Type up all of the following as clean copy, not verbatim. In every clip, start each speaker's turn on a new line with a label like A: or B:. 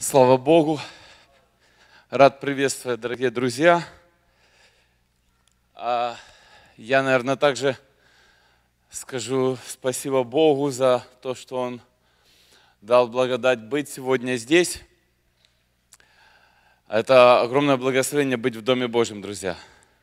A: Слава Богу! Рад приветствовать, дорогие друзья. Я, наверное, также скажу спасибо Богу за то, что Он дал благодать быть сегодня здесь. Это огромное благословение быть в Доме Божьем, друзья.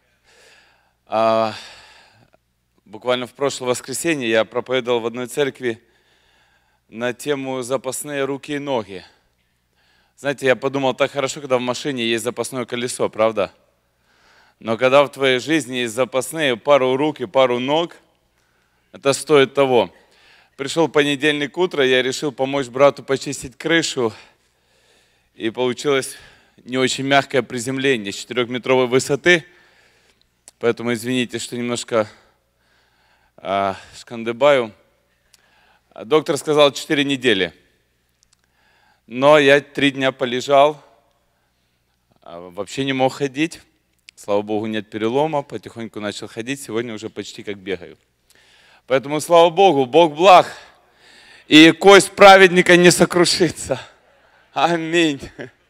A: Буквально в прошлое воскресенье я проповедовал в одной церкви на тему «Запасные руки и ноги». Знаете, я подумал, так хорошо, когда в машине есть запасное колесо, правда? Но когда в твоей жизни есть запасные пару рук и пару ног, это стоит того. Пришел понедельник утро, я решил помочь брату почистить крышу, и получилось не очень мягкое приземление с 4-метровой высоты, поэтому извините, что немножко шкандыбаю. Доктор сказал 4 недели. Но я 3 дня полежал, вообще не мог ходить. Слава Богу, нет перелома, потихоньку начал ходить, сегодня уже почти как бегаю. Поэтому, слава Богу, Бог благ, и кость праведника не сокрушится. Аминь.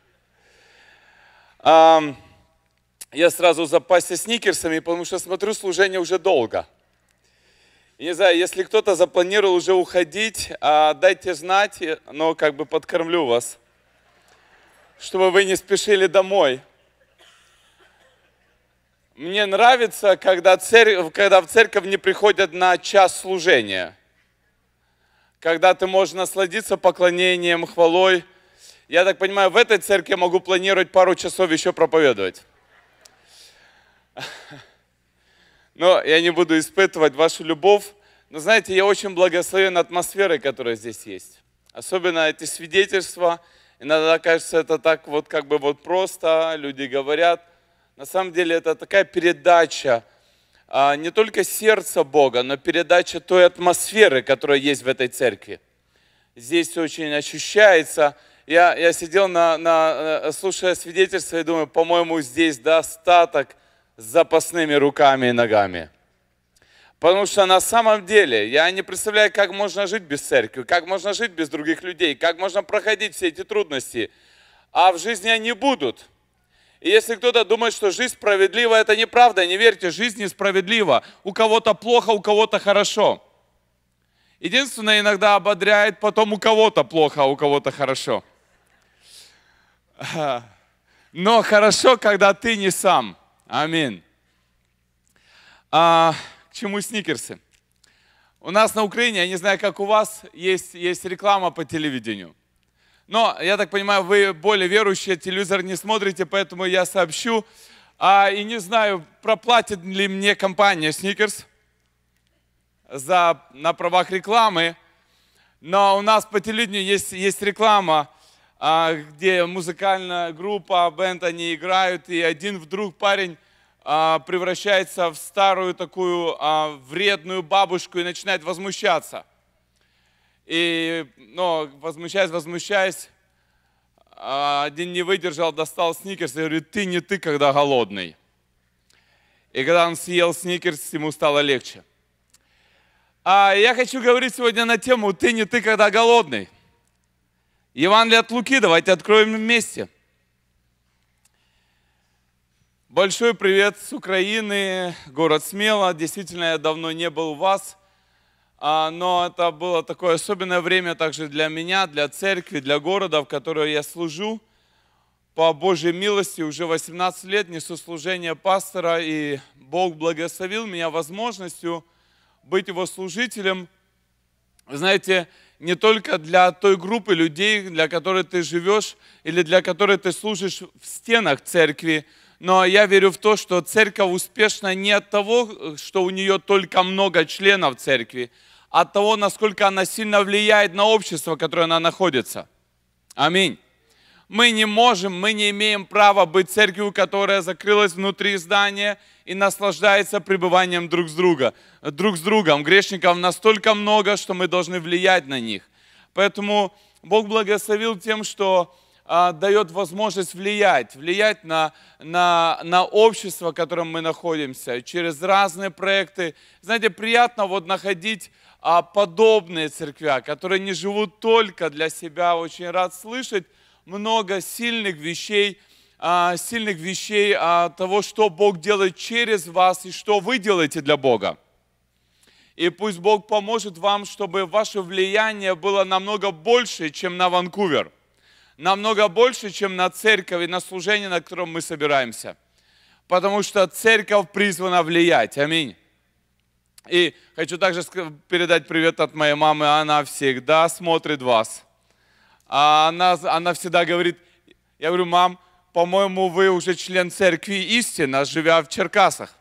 A: Я сразу запасся сникерсами, потому что смотрю, служение уже долго. И не знаю, если кто-то запланировал уже уходить, дайте знать, но как бы подкормлю вас, чтобы вы не спешили домой. Мне нравится, когда в церковь не приходят на час служения, когда ты можешь насладиться поклонением, хвалой. Я так понимаю, в этой церкви я могу планировать пару часов еще проповедовать. Но я не буду испытывать вашу любовь. Но знаете, я очень благословен атмосферой, которая здесь есть. Особенно эти свидетельства. Иногда кажется, это так вот как бы вот просто, люди говорят. На самом деле это такая передача не только сердца Бога, но передача той атмосферы, которая есть в этой церкви. Здесь очень ощущается. Я сидел, слушая свидетельства, и думаю, по-моему, здесь достаток с запасными руками и ногами. Потому что на самом деле я не представляю, как можно жить без церкви, как можно жить без других людей, как можно проходить все эти трудности. А в жизни они будут. И если кто-то думает, что жизнь справедлива, это неправда. Не верьте, жизнь несправедлива. У кого-то плохо, у кого-то хорошо. Единственное, иногда ободряет, потом у кого-то плохо, а у кого-то хорошо. Но хорошо, когда ты не сам. Аминь. К чему сникерсы? У нас на Украине, я не знаю, как у вас, есть реклама по телевидению. Но, я так понимаю, вы более верующие, телевизор не смотрите, поэтому я сообщу. И не знаю, проплатит ли мне компания Snickers на правах рекламы. Но у нас по телевидению есть реклама, где музыкальная группа, бенд, они играют, и один вдруг парень превращается в старую такую вредную бабушку и начинает возмущаться. Возмущаясь, один не выдержал, достал сникерс и говорит, ты не ты, когда голодный. И когда он съел сникерс, ему стало легче. Я хочу говорить сегодня на тему «Ты не ты, когда голодный». Евангелие от Луки, давайте откроем вместе. Большой привет с Украины, город Смело. Действительно, я давно не был у вас, но это было такое особенное время также для меня, для церкви, для города, в котором я служу. По Божьей милости уже 18 лет несу служение пастора, и Бог благословил меня возможностью быть его служителем. Вы знаете, не только для той группы людей, для которой ты живешь, или для которой ты служишь в стенах церкви, но я верю в то, что церковь успешна не от того, что у нее только много членов церкви, а от того, насколько она сильно влияет на общество, в котором она находится. Аминь. Мы не имеем права быть церковью, которая закрылась внутри здания и наслаждается пребыванием друг с другом. Грешников настолько много, что мы должны влиять на них. Поэтому Бог благословил тем, что дает возможность влиять на общество, в котором мы находимся, через разные проекты. Знаете, приятно находить подобные церкви, которые не живут только для себя. Очень рад слышать много сильных вещей, того, что Бог делает через вас и что вы делаете для Бога. И пусть Бог поможет вам, чтобы ваше влияние было намного больше, чем на Ванкувер. Намного больше, чем на церковь и на служение, на котором мы собираемся. Потому что церковь призвана влиять. Аминь. И хочу также передать привет от моей мамы. Она всегда смотрит вас. Она всегда говорит, я говорю, мам, по-моему, вы уже член церкви истина, живя в Черкасах.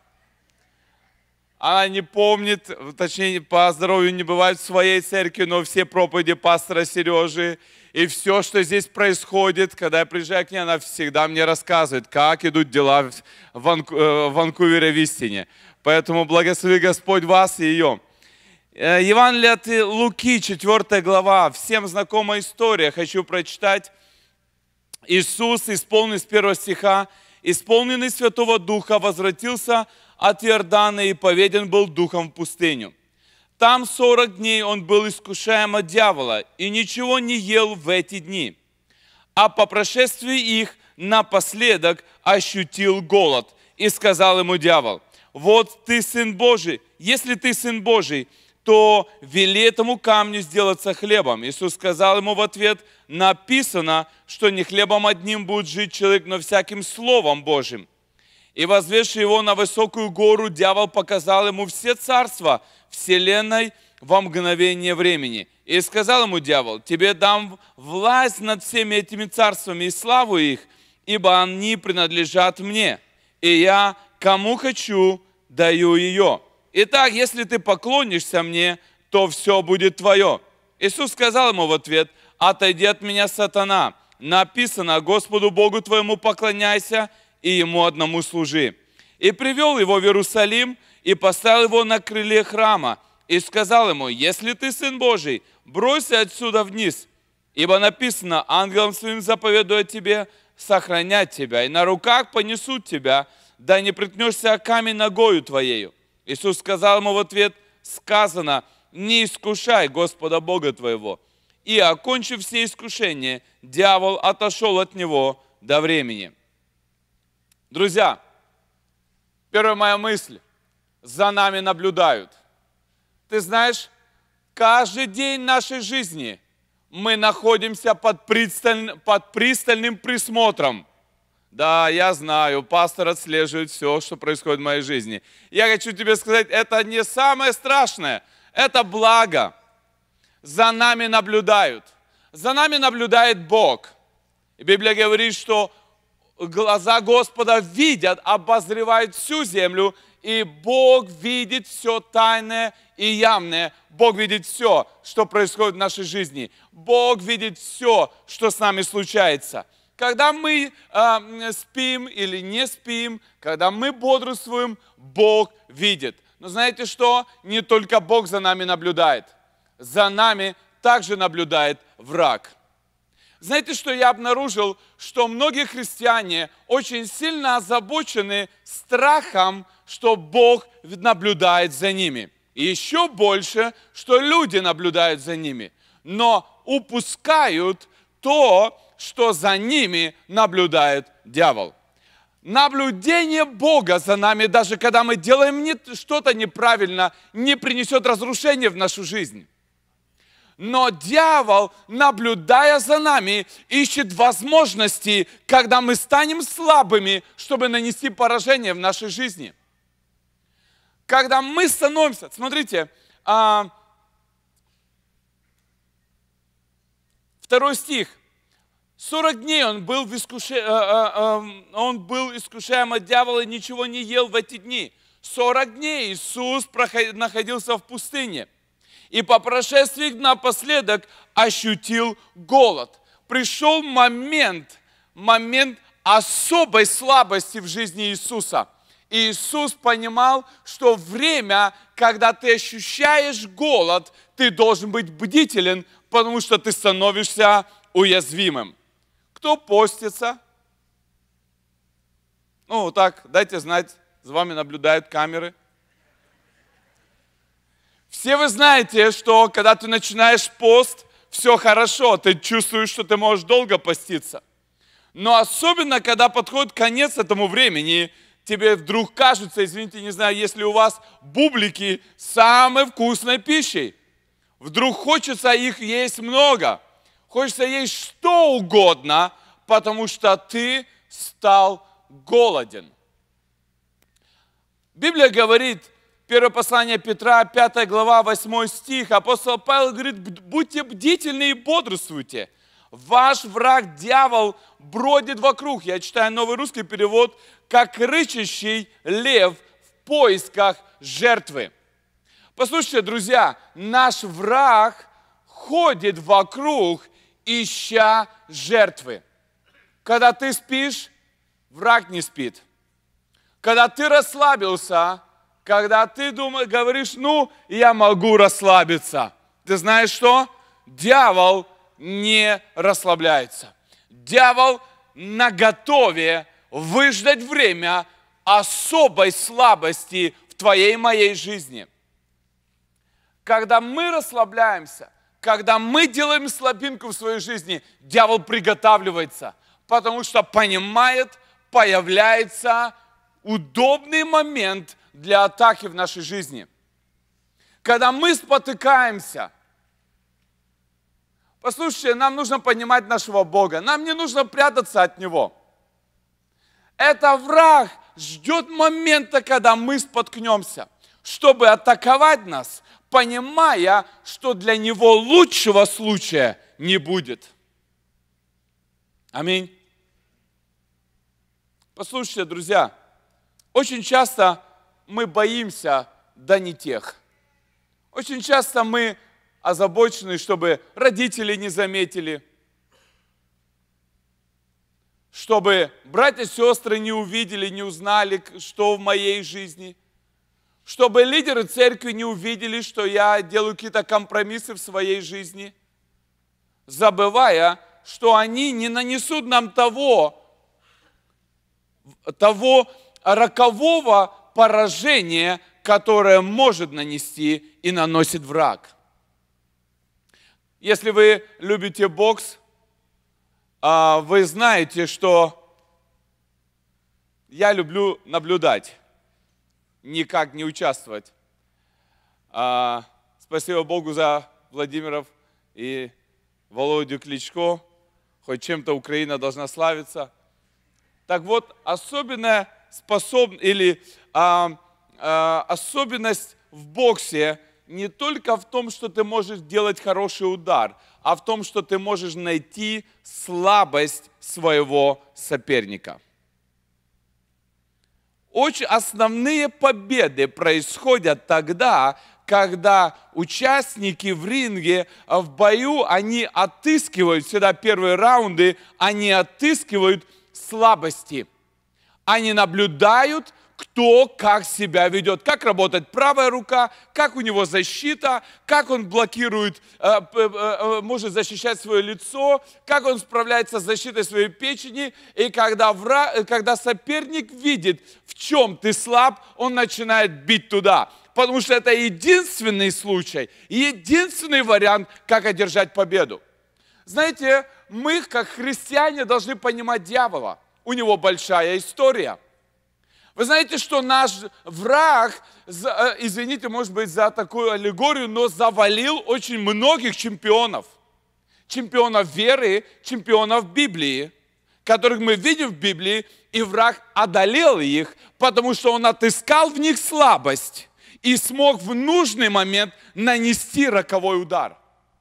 A: Она не помнит, точнее, по здоровью не бывает в своей церкви, но все проповеди пастора Сережи и все, что здесь происходит, когда я приезжаю к ней, она всегда мне рассказывает, как идут дела в Ванкувере в истине. Поэтому благослови Господь вас и ее. Евангелие от Луки, 4 глава, всем знакомая история, хочу прочитать. Иисус, исполненный с 1 стиха, исполненный Святого Духа, возвратился от Иордана и поведен был Духом в пустыню. Там 40 дней он был искушаем от дьявола и ничего не ел в эти дни. А по прошествии их напоследок ощутил голод. И сказал ему дьявол, вот ты Сын Божий, если ты Сын Божий, то вели этому камню сделаться хлебом. Иисус сказал ему в ответ, написано, что не хлебом одним будет жить человек, но всяким словом Божьим. И возведший его на высокую гору, дьявол показал ему все царства вселенной во мгновение времени. И сказал ему дьявол, тебе дам власть над всеми этими царствами и славу их, ибо они принадлежат мне, и я кому хочу даю ее. Итак, если ты поклонишься мне, то все будет твое. Иисус сказал ему в ответ, отойди от меня, сатана. Написано, Господу Богу твоему поклоняйся и Ему одному служи. И привел его в Иерусалим и поставил его на крыле храма. И сказал ему, если ты Сын Божий, бросься отсюда вниз. Ибо написано, ангелам своим заповедуя тебе сохранять тебя, и на руках понесут тебя, да не приткнешься о камень ногою твоею. Иисус сказал ему в ответ, сказано, не искушай Господа Бога твоего. И, окончив все искушения, дьявол отошел от него до времени. Друзья, первая моя мысль, за нами наблюдают. Ты знаешь, каждый день нашей жизни мы находимся под пристальным присмотром. Да, я знаю, пастор отслеживает все, что происходит в моей жизни. Я хочу тебе сказать, это не самое страшное, это благо. За нами наблюдают. За нами наблюдает Бог. И Библия говорит, что глаза Господа видят, обозревают всю землю, и Бог видит все тайное и явное. Бог видит все, что происходит в нашей жизни. Бог видит все, что с нами случается. Когда мы спим или не спим, когда мы бодрствуем, Бог видит. Но знаете что? Не только Бог за нами наблюдает. За нами также наблюдает враг. Знаете, что я обнаружил? Что многие христиане очень сильно озабочены страхом, что Бог наблюдает за ними. И еще больше, что люди наблюдают за ними. Но упускают то, что за ними наблюдает дьявол. Наблюдение Бога за нами, даже когда мы делаем что-то неправильно, не принесет разрушения в нашу жизнь. Но дьявол, наблюдая за нами, ищет возможности, когда мы станем слабыми, чтобы нанести поражение в нашей жизни. Когда мы становимся, смотрите, 2 стих. 40 дней он был искушаем от дьявола и ничего не ел в эти дни. 40 дней Иисус находился в пустыне. И по прошествии напоследок ощутил голод. Пришел момент особой слабости в жизни Иисуса. И Иисус понимал, что время, когда ты ощущаешь голод, ты должен быть бдителен, потому что ты становишься уязвимым. Кто постится? Ну, так, дайте знать, за вами наблюдают камеры. Все вы знаете, что когда ты начинаешь пост, все хорошо, ты чувствуешь, что ты можешь долго поститься. Но особенно, когда подходит конец этому времени, тебе вдруг кажется, извините, не знаю, если у вас бублики самой вкусной пищей. Вдруг хочется их есть много. Хочется есть что угодно, потому что ты стал голоден. Библия говорит, первое послание Петра, 5 глава, 8 стих, апостол Павел говорит, будьте бдительны и бодрствуйте. Ваш враг, дьявол, бродит вокруг. Я читаю новый русский перевод, как рычащий лев в поисках жертвы. Послушайте, друзья, наш враг ходит вокруг, ища жертвы. Когда ты спишь, враг не спит. Когда ты расслабился, когда ты говоришь, я могу расслабиться. Ты знаешь что? Дьявол не расслабляется. Дьявол наготове выждать время особой слабости в твоей и моей жизни. Когда мы расслабляемся, когда мы делаем слабинку в своей жизни, дьявол приготавливается, потому что понимает, появляется удобный момент для атаки в нашей жизни. Когда мы спотыкаемся, послушайте, нам нужно понимать нашего Бога, нам не нужно прятаться от Него. Это враг ждет момента, когда мы споткнемся, чтобы атаковать нас, понимая, что для него лучшего случая не будет. Аминь. Послушайте, друзья, очень часто мы боимся не тех. Очень часто мы озабочены, чтобы родители не заметили, чтобы братья и сестры не увидели, не узнали, что в моей жизни, чтобы лидеры церкви не увидели, что я делаю какие-то компромиссы в своей жизни, забывая, что они не нанесут нам того рокового поражения, которое может нанести и наносит враг. Если вы любите бокс, вы знаете, что я люблю наблюдать, никак не участвовать. Спасибо Богу за Владимиров и Володю Кличко. Хоть чем-то Украина должна славиться. Так вот, особенность в боксе не только в том, что ты можешь делать хороший удар, а в том, что ты можешь найти слабость своего соперника. Очень основные победы происходят тогда, когда участники в ринге, в бою, они отыскивают, всегда первые раунды, они отыскивают слабости. Они наблюдают, кто как себя ведет, как работает правая рука, как у него защита, как он блокирует, может защищать свое лицо, как он справляется с защитой своей печени. И когда соперник видит, в чем ты слаб, он начинает бить туда. Потому что это единственный случай, единственный вариант, как одержать победу. Знаете, мы, как христиане, должны понимать дьявола. У него большая история. Вы знаете, что наш враг, извините, может быть, за такую аллегорию, но завалил очень многих чемпионов. Чемпионов веры, чемпионов Библии, которых мы видим в Библии, и враг одолел их, потому что он отыскал в них слабость и смог в нужный момент нанести роковой удар.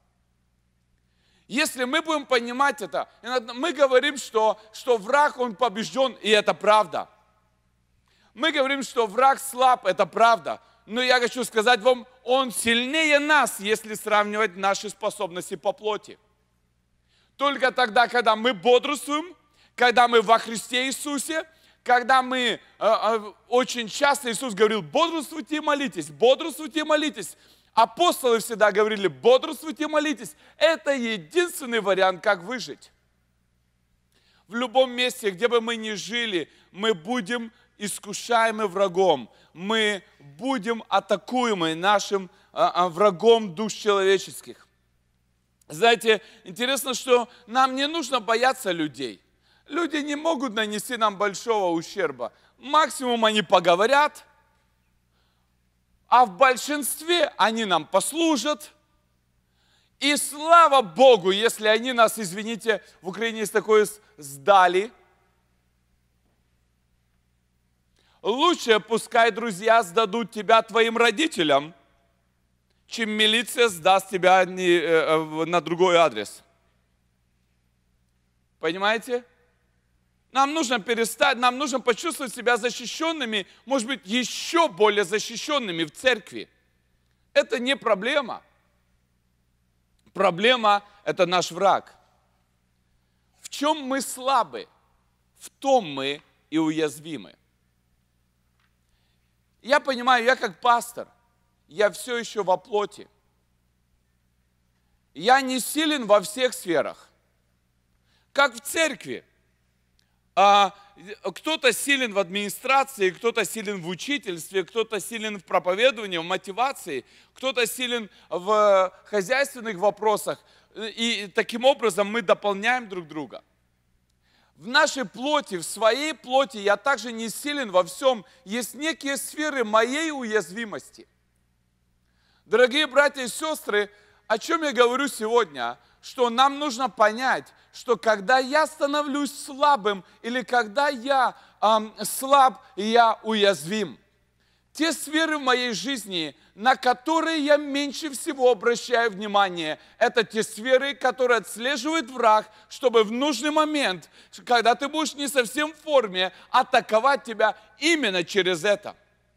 A: Если мы будем понимать это, мы говорим, что враг, он побежден, и это правда. Мы говорим, что враг слаб, это правда. Но я хочу сказать вам, он сильнее нас, если сравнивать наши способности по плоти. Только тогда, когда мы бодрствуем, когда мы во Христе Иисусе, когда мы, очень часто Иисус говорил, бодрствуйте и молитесь, бодрствуйте и молитесь. Апостолы всегда говорили, бодрствуйте и молитесь. Это единственный вариант, как выжить. В любом месте, где бы мы ни жили, мы будем искушаемы врагом. Мы будем атакуемы нашим врагом душ человеческих. Знаете, интересно, что нам не нужно бояться людей. Люди не могут нанести нам большого ущерба. Максимум они поговорят, а в большинстве они нам послужат. И слава Богу, если они нас, извините, в Украине есть такое, сдали. Лучше пускай друзья сдадут тебя твоим родителям, чем милиция сдаст тебя на другой адрес. Понимаете? Нам нужно перестать, нам нужно почувствовать себя защищенными, может быть, еще более защищенными в церкви. Это не проблема. Проблема – это наш враг. В чем мы слабы, в том мы и уязвимы. Я понимаю, я как пастор, я все еще во плоти. Я не силен во всех сферах. Как в церкви. Кто-то силен в администрации, кто-то силен в учительстве, кто-то силен в проповедовании, в мотивации, кто-то силен в хозяйственных вопросах. И таким образом мы дополняем друг друга. В нашей плоти, в своей плоти я также не силен во всем. Есть некие сферы моей уязвимости. Дорогие братья и сестры, о чем я говорю сегодня? Что нам нужно понять, что когда я становлюсь слабым или когда я слаб, я уязвим. Те сферы в моей жизни, на которые я меньше всего обращаю внимание, это те сферы, которые отслеживает враг, чтобы в нужный момент, когда ты будешь не совсем в форме, атаковать тебя именно через это.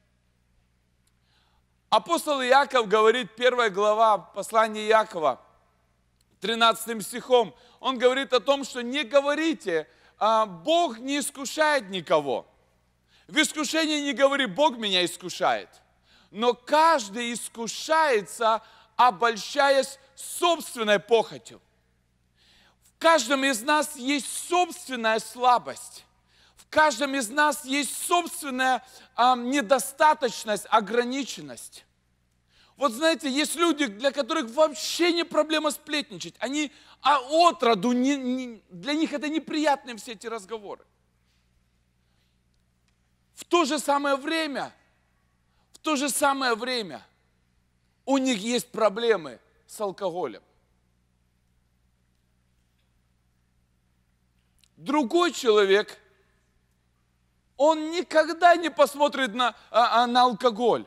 A: Апостол Иаков говорит, 1 глава послания Иакова, 13 стихом, он говорит о том, что не говорите, Бог не искушает никого. В искушении не говори, Бог меня искушает. Но каждый искушается, обольщаясь собственной похотью. В каждом из нас есть собственная слабость. В каждом из нас есть собственная недостаточность, ограниченность. Вот знаете, есть люди, для которых вообще не проблема сплетничать. Они отроду, для них это неприятные все эти разговоры. В то же самое время у них есть проблемы с алкоголем. Другой человек, он никогда не посмотрит на алкоголь.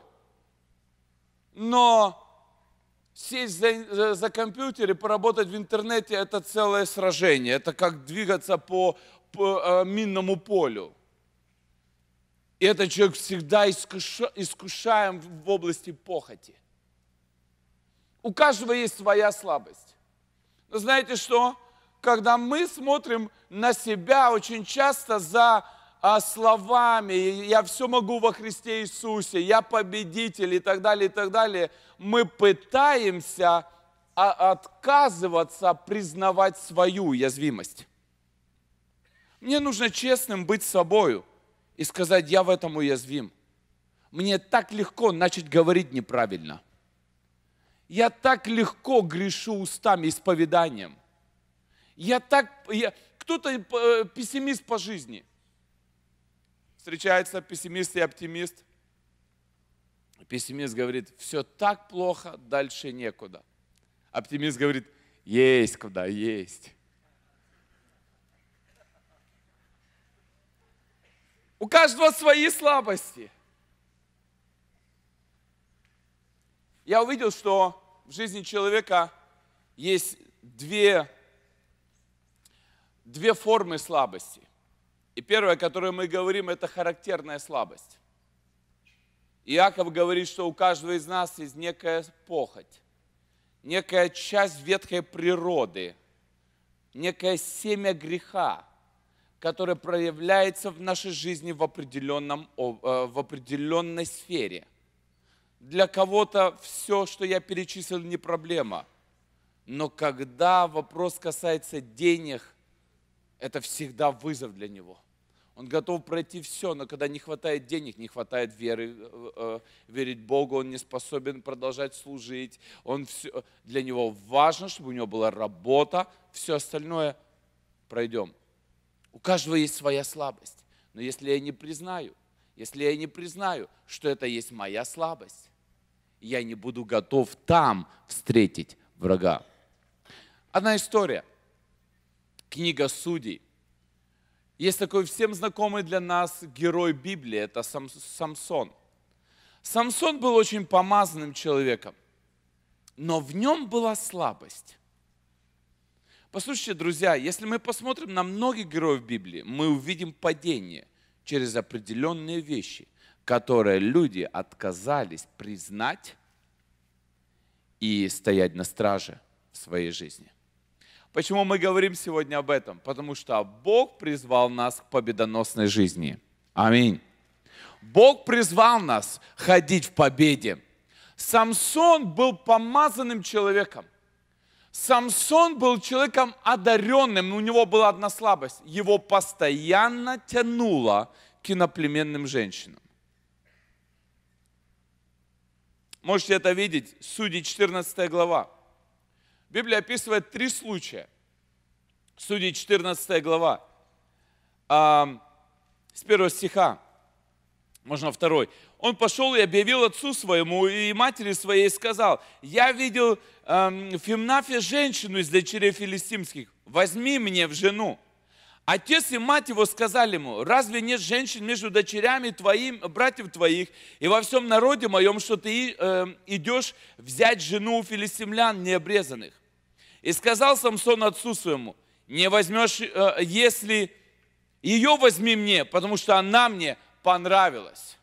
A: Но сесть за компьютер и поработать в интернете – это целое сражение. Это как двигаться по минному полю. И этот человек всегда искушаем в области похоти. У каждого есть своя слабость. Но знаете что? Когда мы смотрим на себя очень часто за словами, я все могу во Христе Иисусе, я победитель и так далее, мы пытаемся отказываться признавать свою уязвимость. Мне нужно честным быть собою и сказать, я в этом уязвим. Мне так легко начать говорить неправильно. Я так легко грешу устами, исповеданием. Кто-то пессимист по жизни. Встречается пессимист и оптимист. Пессимист говорит, все так плохо, дальше некуда. Оптимист говорит, есть куда, есть. У каждого свои слабости. Я увидел, что в жизни человека есть две формы слабости. И первое, о которой мы говорим, это характерная слабость. Иаков говорит, что у каждого из нас есть некая похоть, некая часть ветхой природы, некое семя греха, которое проявляется в нашей жизни в определенной сфере. Для кого-то все, что я перечислил, не проблема. Но когда вопрос касается денег, это всегда вызов для него. Он готов пройти все, но когда не хватает денег, не хватает веры, верить Богу, он не способен продолжать служить. Для него важно, чтобы у него была работа, все остальное пройдем. У каждого есть своя слабость. Но если я не признаю, что это есть моя слабость, я не буду готов там встретить врага. Одна история. Книга Судей. Есть такой всем знакомый для нас герой Библии, это Самсон. Самсон был очень помазанным человеком, но в нем была слабость. Послушайте, друзья, если мы посмотрим на многих героев Библии, мы увидим падение через определенные вещи, которые люди отказались признать и стоять на страже в своей жизни. Почему мы говорим сегодня об этом? Потому что Бог призвал нас к победоносной жизни. Аминь. Бог призвал нас ходить в победе. Самсон был помазанным человеком. Самсон был человеком одаренным, но у него была одна слабость. Его постоянно тянуло к иноплеменным женщинам. Можете это видеть, Судьи 14 глава. Библия описывает 3 случая. Судьи 14 глава. С 1 стиха, можно 2. Он пошел и объявил отцу своему и матери своей и сказал: я видел в Фимнафе женщину из дочерей филистимских, возьми мне в жену. Отец и мать его сказали ему: разве нет женщин между дочерями братьев твоих и во всем народе моем, что ты идешь взять жену у филистимлян необрезанных? И сказал Самсон отцу своему: не возьмешь, если ее возьми мне, потому что она мне понравилась.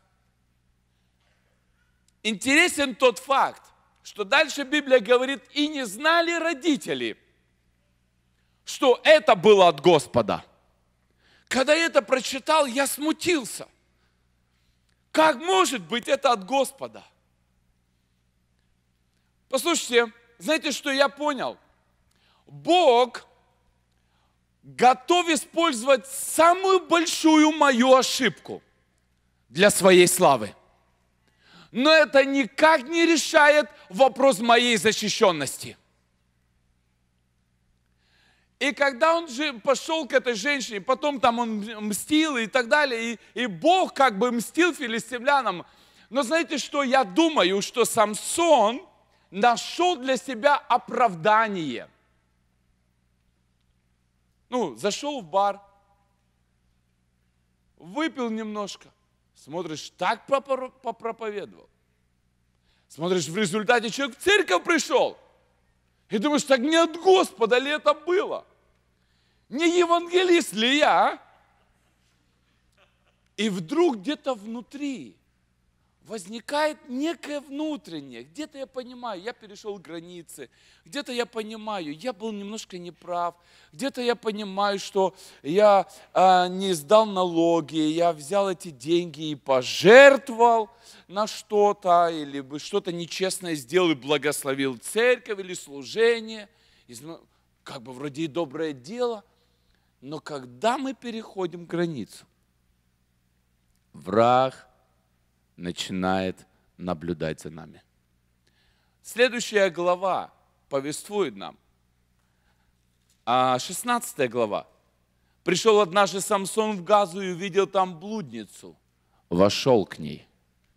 A: Интересен тот факт, что дальше Библия говорит: и не знали родители, что это было от Господа. Когда я это прочитал, я смутился. Как может быть это от Господа? Послушайте, знаете, что я понял? Бог готов использовать самую большую мою ошибку для своей славы. Но это никак не решает вопрос моей защищенности. И когда он пошел к этой женщине, потом там он мстил и так далее, и Бог как бы мстил филистимлянам. Но знаете что, я думаю, что Самсон нашел для себя оправдание. Зашел в бар, выпил немножко, смотришь, так попроповедовал. Смотришь, в результате человек в церковь пришел. И думаешь, так не от Господа ли это было? Не евангелист ли я? И вдруг где-то внутри возникает некое внутреннее. Где-то я понимаю, я перешел границы. Где-то я понимаю, я был немножко неправ. Где-то я понимаю, что я не сдал налоги, я взял эти деньги и пожертвовал на что-то, или бы что-то нечестное сделал и благословил церковь или служение. Как бы вроде и доброе дело. Но когда мы переходим границу, враг начинает наблюдать за нами. Следующая глава повествует нам. 16 глава. Пришел однажды Самсон в Газу и увидел там блудницу. Вошел к ней.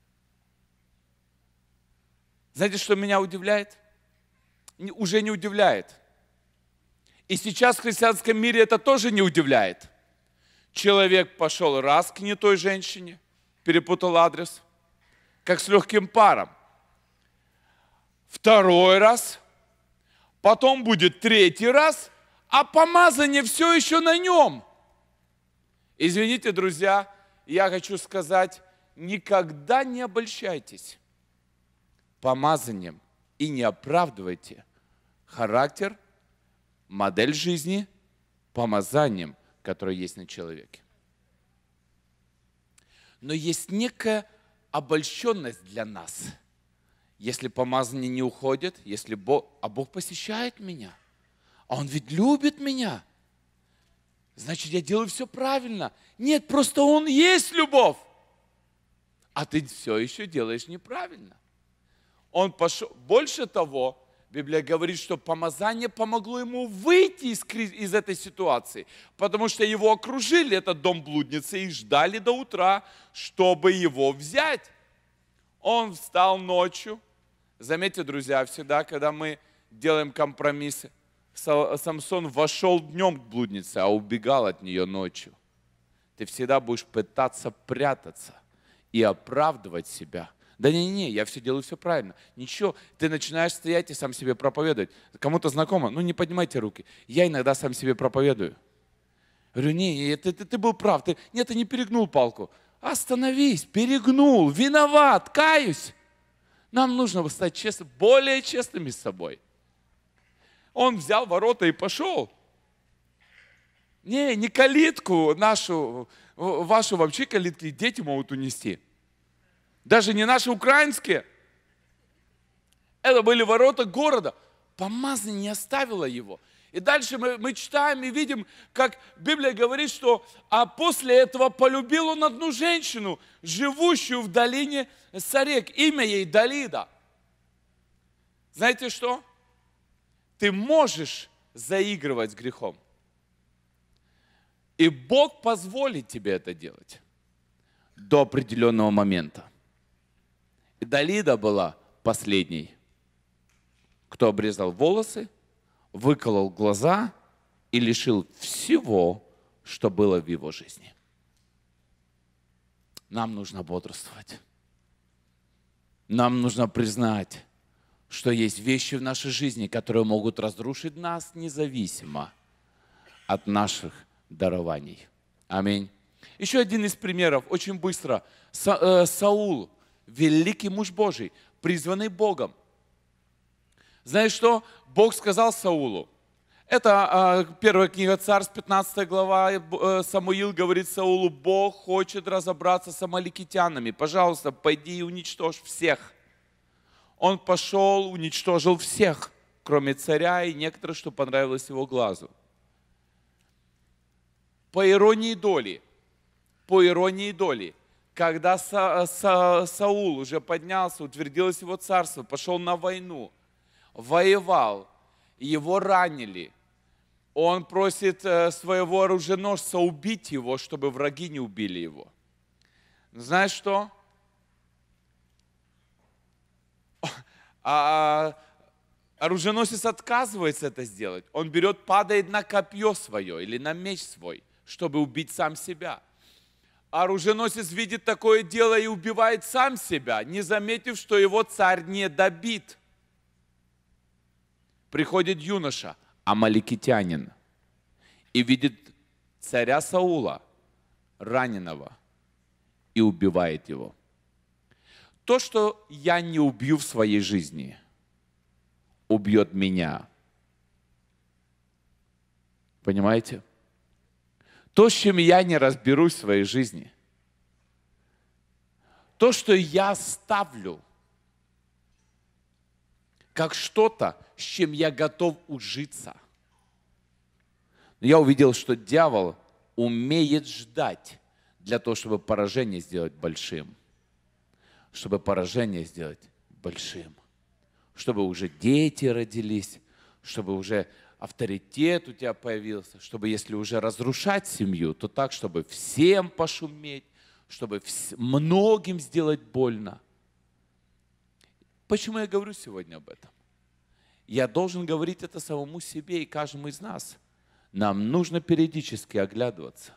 A: Знаете, что меня удивляет? Уже не удивляет. И сейчас в христианском мире это тоже не удивляет. Человек пошел раз к не той женщине, перепутал адрес, как с легким паром. Второй раз, потом будет 3-й раз, а помазание все еще на нем. Извините, друзья, я хочу сказать, никогда не обольщайтесь помазанием и не оправдывайте характер, модель жизни помазанием, которое есть на человеке. Но есть некая обольщенность для нас. Если помазание не уходит, если Бог посещает меня, а Он ведь любит меня. значит, я делаю все правильно. Нет, просто Он есть любовь. А ты все еще делаешь неправильно. Он пошел. Больше того, Библия говорит, что помазание помогло ему выйти из этой ситуации, потому что его окружили, этот дом блудницы, и ждали до утра, чтобы его взять. Он встал ночью. Заметьте, друзья, всегда, когда мы делаем компромиссы, Самсон вошел днем к блуднице, а убегал от нее ночью. Ты всегда будешь пытаться прятаться и оправдывать себя. Да не, я все делаю все правильно. Ничего, ты начинаешь стоять и сам себе проповедовать. Кому-то знакомо, ну не поднимайте руки. Я иногда сам себе проповедую. Говорю, не, ты был прав. Нет, ты не перегнул палку. Остановись, перегнул, виноват, каюсь. Нам нужно стать честными, более честными с собой. Он взял ворота и пошел. Не калитку нашу, вашу вообще калитки дети могут унести. Даже не наши украинские. Это были ворота города. Помазание не оставило его. И дальше мы читаем и видим, как Библия говорит, что после этого полюбил он одну женщину, живущую в долине Сарек. Имя ей Далида. Знаете что? Ты можешь заигрывать с грехом. И Бог позволит тебе это делать до определенного момента. И Далида была последней, кто обрезал волосы, выколол глаза и лишил всего, что было в его жизни. Нам нужно бодрствовать. Нам нужно признать, что есть вещи в нашей жизни, которые могут разрушить нас независимо от наших дарований. Аминь. Еще один из примеров, очень быстро. Саул, великий муж Божий, призванный Богом. Знаешь что? Бог сказал Саулу. Это первая книга Царств, 15 глава. Самуил говорит Саулу: Бог хочет разобраться с амаликитянами. Пожалуйста, пойди и уничтожь всех. Он пошел, уничтожил всех, кроме царя и некоторых, что понравилось его глазу. По иронии доли, когда Саул уже поднялся, утвердилось его царство, пошел на войну, воевал, его ранили, он просит своего оруженосца убить его, чтобы враги не убили его. Знаешь что? Оруженосец отказывается это сделать. Он берет, падает на копье свое или на меч свой, чтобы убить сам себя. Оруженосец видит такое дело и убивает сам себя, не заметив, что его царь не добит. Приходит юноша, амаликитянин, и видит царя Саула, раненого, и убивает его. То, что я не убью в своей жизни, убьет меня. Понимаете? То, с чем я не разберусь в своей жизни, то, что я ставлю как что-то, с чем я готов ужиться. Я увидел, что дьявол умеет ждать для того, чтобы поражение сделать большим. Чтобы поражение сделать большим. Чтобы уже дети родились, чтобы уже авторитет у тебя появился, чтобы если уже разрушать семью, то так, чтобы всем пошуметь, чтобы многим сделать больно. Почему я говорю сегодня об этом? Я должен говорить это самому себе и каждому из нас. Нам нужно периодически оглядываться.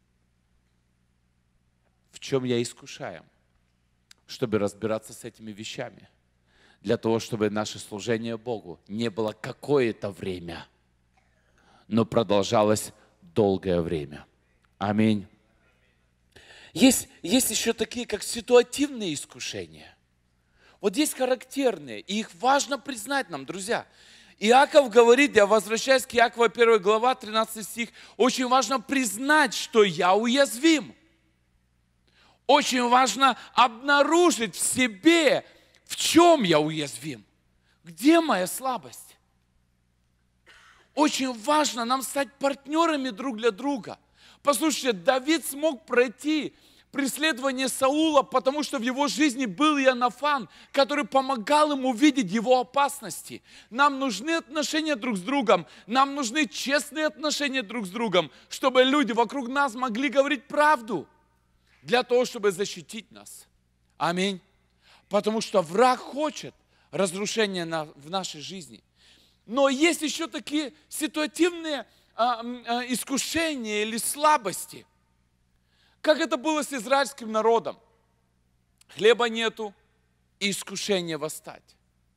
A: В чем я искушаем, чтобы разбираться с этими вещами. Для того, чтобы наше служение Богу не было какое-то время, но продолжалось долгое время. Аминь. Есть еще такие, как ситуативные искушения. Вот есть характерные, и их важно признать нам, друзья. Иаков говорит, я возвращаюсь к Иакова 1 глава, 13 стих, очень важно признать, что я уязвим. Очень важно обнаружить в себе, в чем я уязвим. Где моя слабость? Очень важно нам стать партнерами друг для друга. Послушайте, Давид смог пройти преследование Саула, потому что в его жизни был Иоаннафан, который помогал ему видеть его опасности. Нам нужны отношения друг с другом, нам нужны честные отношения друг с другом, чтобы люди вокруг нас могли говорить правду, для того, чтобы защитить нас. Аминь. Потому что враг хочет разрушения в нашей жизни. Но есть еще такие ситуативные искушения или слабости. Как это было с израильским народом? Хлеба нету, и искушение восстать.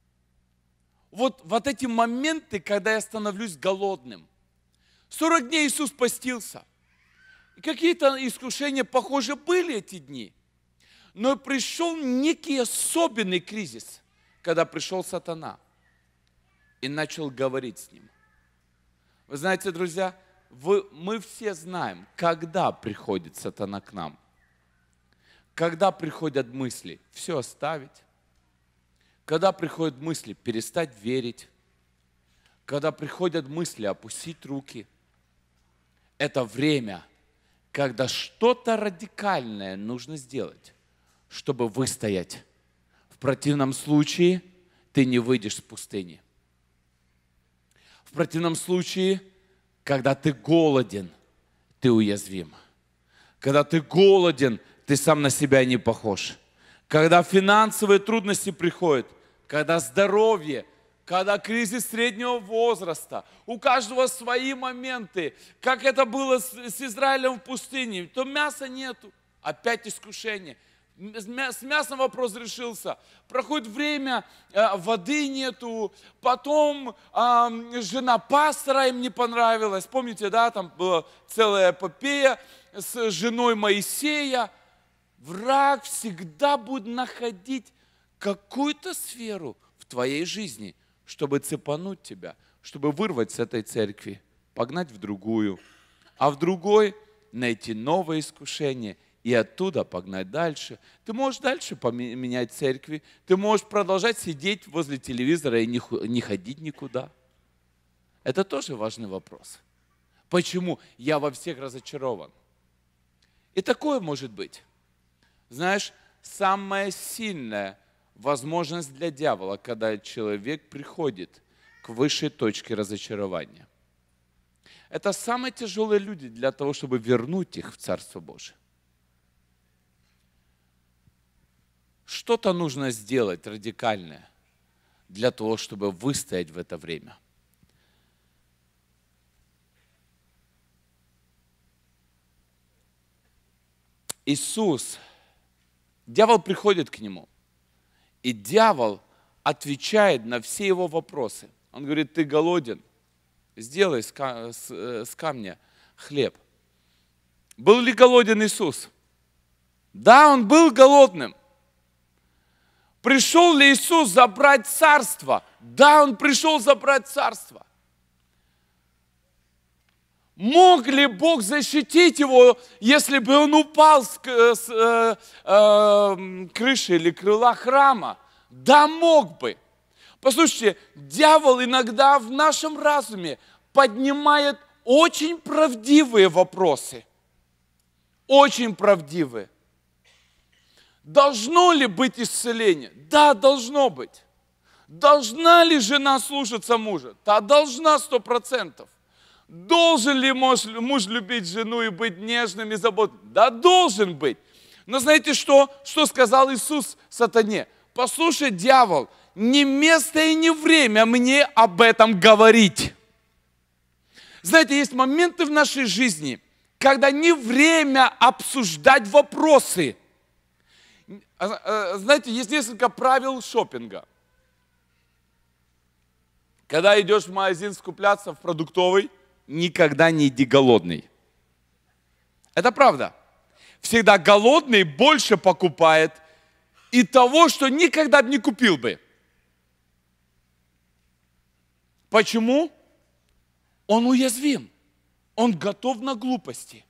A: Вот эти моменты, когда я становлюсь голодным. 40 дней Иисус постился. И какие-то искушения, похоже, были эти дни. Но пришел некий особенный кризис, когда пришел сатана и начал говорить с ним. Вы знаете, друзья, мы все знаем, когда приходит сатана к нам. Когда приходят мысли все оставить. Когда приходят мысли перестать верить. Когда приходят мысли опустить руки. Это время, когда что-то радикальное нужно сделать, чтобы выстоять. В противном случае ты не выйдешь с пустыни. В противном случае, когда ты голоден, ты уязвим. Когда ты голоден, ты сам на себя не похож. Когда финансовые трудности приходят, когда здоровье, когда кризис среднего возраста, у каждого свои моменты, как это было с Израилем в пустыне, то мяса нету, опять искушение. С мясом вопрос решился. Проходит время, воды нету. Потом жена пастора им не понравилась. Помните, да, там была целая эпопея с женой Моисея. Враг всегда будет находить какую-то сферу в твоей жизни, чтобы цепануть тебя, чтобы вырвать с этой церкви, погнать в другую, а в другой найти новое искушение и оттуда погнать дальше. Ты можешь дальше поменять церкви, ты можешь продолжать сидеть возле телевизора и не ходить никуда. Это тоже важный вопрос. Почему я во всех разочарован? И такое может быть. Знаешь, самая сильная возможность для дьявола, когда человек приходит к высшей точке разочарования. Это самые тяжелые люди для того, чтобы вернуть их в Царство Божие. Что-то нужно сделать радикальное для того, чтобы выстоять в это время. Иисус, дьявол приходит к нему, и дьявол отвечает на все его вопросы. Он говорит: ты голоден, сделай с камня хлеб. Был ли голоден Иисус? Да, он был голодным. Пришел ли Иисус забрать царство? Да, он пришел забрать царство. Мог ли Бог защитить его, если бы он упал с крыши или крыла храма? Да, мог бы. Послушайте, дьявол иногда в нашем разуме поднимает очень правдивые вопросы. Очень правдивые. Должно ли быть исцеление? Да, должно быть. Должна ли жена слушаться мужа? Да, должна 100%. Должен ли муж любить жену и быть нежным и заботливым? Да, должен быть. Но знаете что? Что сказал Иисус сатане? Послушай, дьявол, не место и не время мне об этом говорить. Знаете, есть моменты в нашей жизни, когда не время обсуждать вопросы. Знаете, есть несколько правил шопинга. Когда идешь в магазин скупляться в продуктовый, никогда не иди голодный. Это правда. Всегда голодный больше покупает и того, что никогда бы не купил бы. Почему? Он уязвим. Он готов на глупости.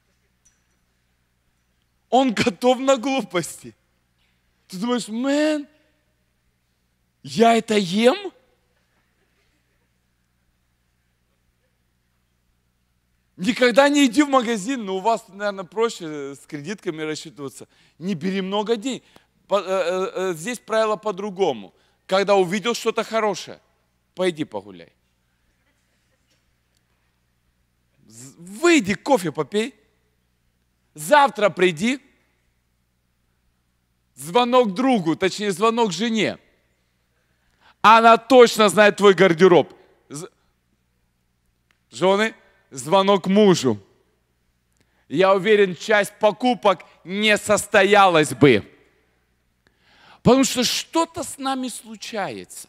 A: Он готов на глупости. Ты думаешь: мэн, я это ем? Никогда не иди в магазин, но у вас, наверное, проще с кредитками рассчитываться. Не бери много денег. Здесь правило по-другому. Когда увидел что-то хорошее, пойди погуляй. Выйди, кофе попей. Завтра приди. Звонок другу, точнее звонок жене. Она точно знает твой гардероб. Жены, звонок мужу. Я уверен, часть покупок не состоялась бы. Потому что что-то с нами случается.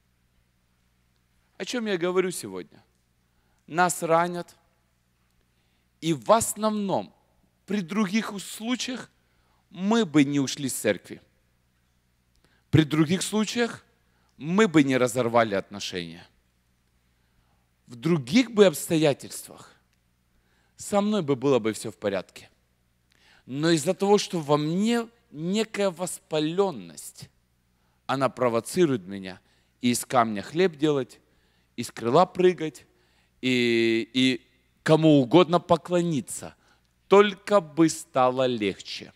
A: О чем я говорю сегодня? Нас ранят. И в основном, при других случаях, мы бы не ушли с церкви. При других случаях мы бы не разорвали отношения. В других бы обстоятельствах со мной бы было бы все в порядке. Но из-за того, что во мне некая воспаленность, она провоцирует меня и из камня хлеб делать, из крыла прыгать, и кому угодно поклониться, только бы стало легче.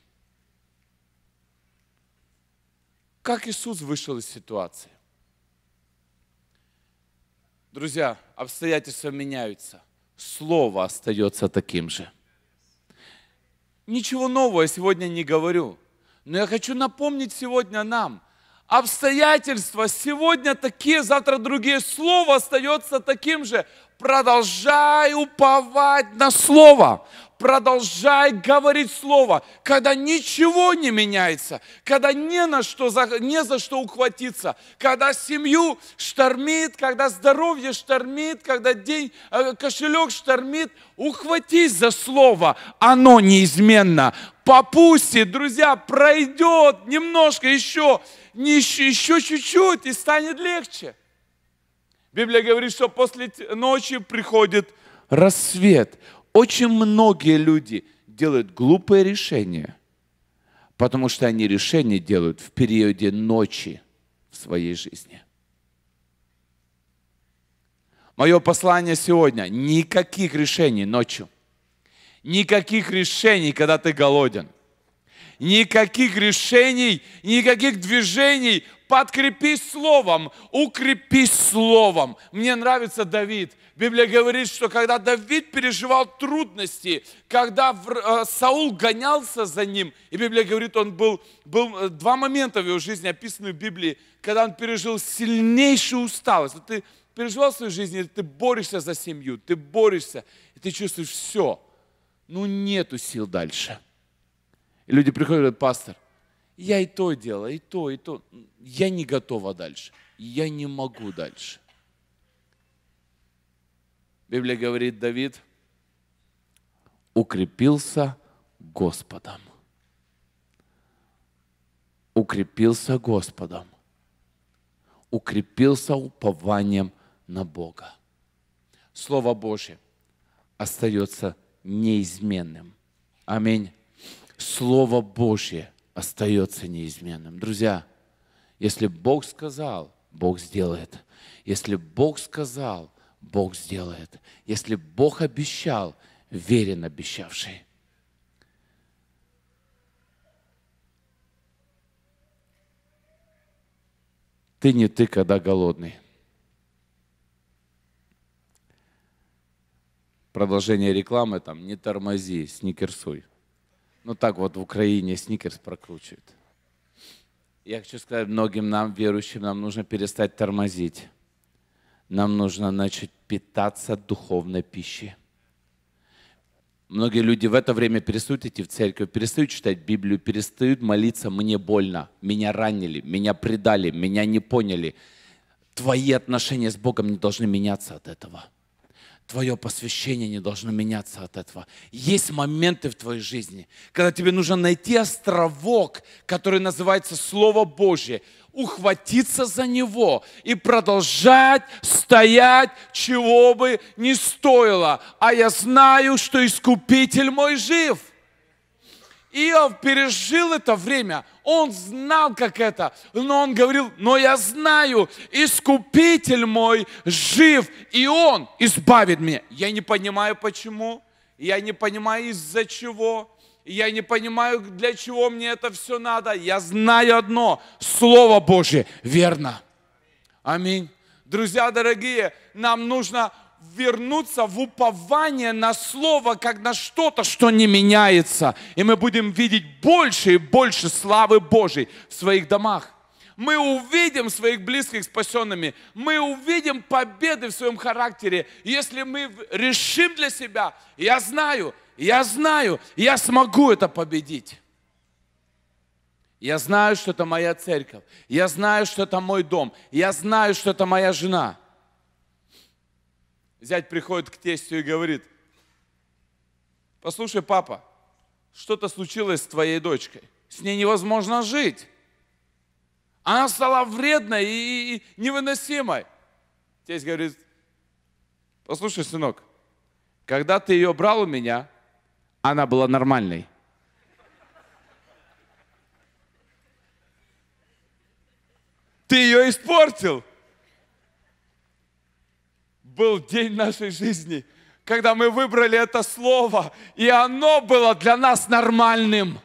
A: Как Иисус вышел из ситуации? Друзья, обстоятельства меняются, слово остается таким же. Ничего нового я сегодня не говорю, но я хочу напомнить сегодня нам, обстоятельства сегодня такие, завтра другие, слово остается таким же. Продолжай уповать на слово. Продолжай говорить слово, когда ничего не меняется, когда не за что ухватиться, когда семью штормит, когда здоровье штормит, когда кошелек штормит, ухватись за слово, оно неизменно. Попустит, друзья, пройдет немножко еще чуть-чуть и станет легче. Библия говорит, что после ночи приходит рассвет. Очень многие люди делают глупые решения, потому что они решения делают в периоде ночи в своей жизни. Мое послание сегодня: никаких решений ночью. Никаких решений, когда ты голоден. Никаких решений, никаких движений. Подкрепись словом, укрепись словом. Мне нравится Давид. Библия говорит, что когда Давид переживал трудности, когда Саул гонялся за ним, и Библия говорит, был два момента в его жизни, описаны в Библии, когда он пережил сильнейшую усталость. Вот ты переживал в своей жизни, ты борешься за семью, ты борешься, и ты чувствуешь все. Нету сил дальше. И люди приходят и говорят: пастор, я и то делала, и то. Я не готова дальше. Я не могу дальше. Библия говорит, Давид укрепился Господом. Укрепился Господом. Укрепился упованием на Бога. Слово Божье остается неизменным. Аминь. Слово Божье остается неизменным. Друзья, если Бог сказал, Бог сделает. Если Бог сказал, Бог сделает. Если Бог обещал, верен обещавший. Ты не ты, когда голодный. Продолжение рекламы там: не тормози, сникерсуй. Так вот в Украине сникерс прокручивают. Я хочу сказать многим нам, верующим, нам нужно перестать тормозить. Нам нужно начать питаться духовной пищей. Многие люди в это время перестают идти в церковь, перестают читать Библию, перестают молиться: мне больно, меня ранили, меня предали, меня не поняли. Твои отношения с Богом не должны меняться от этого. Твое посвящение не должно меняться от этого. Есть моменты в твоей жизни, когда тебе нужно найти островок, который называется Слово Божье, ухватиться за него и продолжать стоять, чего бы ни стоило. А я знаю, что Искупитель мой жив. Иов пережил это время. Он знал, как это, но он говорил, но я знаю, Искупитель мой жив, и Он избавит меня. Я не понимаю, почему, я не понимаю, из-за чего, я не понимаю, для чего мне это все надо. Я знаю одно, Слово Божье верно. Аминь. Друзья дорогие, нам нужно вернуться в упование на Слово, как на что-то, что не меняется. И мы будем видеть больше и больше славы Божьей в своих домах. Мы увидим своих близких спасенными. Мы увидим победы в своем характере. Если мы решим для себя, я знаю, я смогу это победить. Я знаю, что это моя церковь. Я знаю, что это мой дом. Я знаю, что это моя жена. Зять приходит к тестю и говорит, послушай, папа, что-то случилось с твоей дочкой. С ней невозможно жить. Она стала вредной и невыносимой. Тесть говорит, послушай, сынок, когда ты ее брал у меня, она была нормальной. Ты ее испортил. Был день нашей жизни, когда мы выбрали это слово, и оно было для нас нормальным.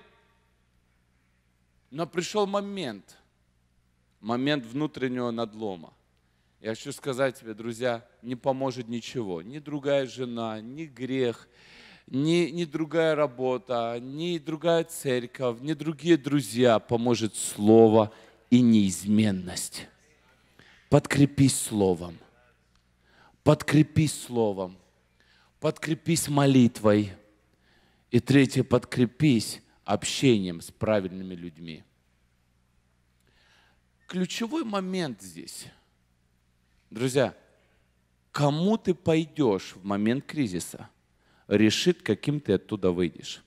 A: Но пришел момент внутреннего надлома. Я хочу сказать тебе, друзья, не поможет ничего. Ни другая жена, ни грех, ни другая работа, ни другая церковь, ни другие друзья. Поможет слово и неизменность. Подкрепись словом. Подкрепись словом, подкрепись молитвой. И третье, подкрепись общением с правильными людьми. Ключевой момент здесь, друзья, кому ты пойдешь в момент кризиса, решит, каким ты оттуда выйдешь.